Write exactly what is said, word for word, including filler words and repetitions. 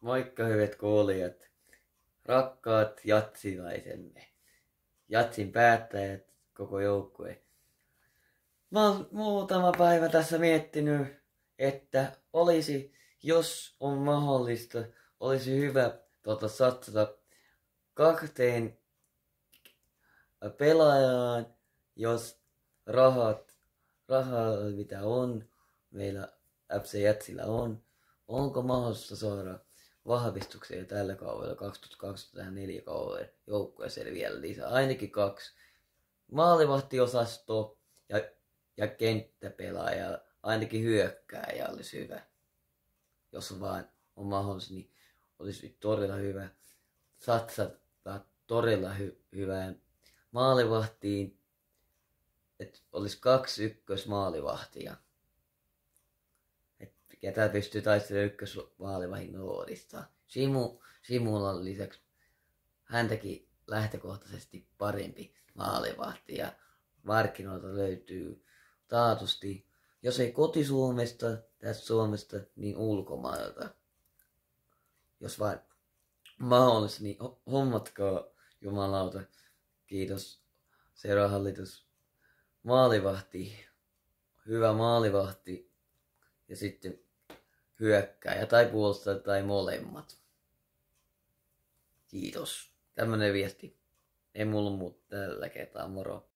Moikka hyvät kuulijat, rakkaat jatsilaisemme, jatsin päättäjät, koko joukkue. Mä oon muutama päivä tässä miettinyt, että olisi, jos on mahdollista, olisi hyvä tota, satsata kahteen pelaajaan, jos rahat, rahaa mitä on, meillä F C Jätsillä on, onko mahdollista saada vahvistuksia tällä kaudella kaksituhattakaksikymmentäneljä kaudella joukkueeseen vielä lisää. Ainakin kaksi maalivahtiosasto ja, ja kenttäpelaaja, ainakin hyökkääjä olisi hyvä. Jos vaan on mahdollista, niin olisi todella hyvä satsata todella hy- hyvään maalivahtiin, että olisi kaksi ykkösmaalivahtia. Ketä pystyy taistelemaan ykkösmaalivahin roolista. Simu, Simulan lisäksi häntäkin lähtökohtaisesti parempi maalivahti ja markkinoilta löytyy taatusti, jos ei koti-Suomesta, tästä Suomesta, niin ulkomailta. Jos vain mahdollista, niin hommatkaa jumalauta. Kiitos seurahallitus. Maalivahti, hyvä maalivahti ja sitten hyökkääjä tai puolustaja tai molemmat. Kiitos. Tämmönen viesti. Ei mulla muuta tällä kertaa, moro.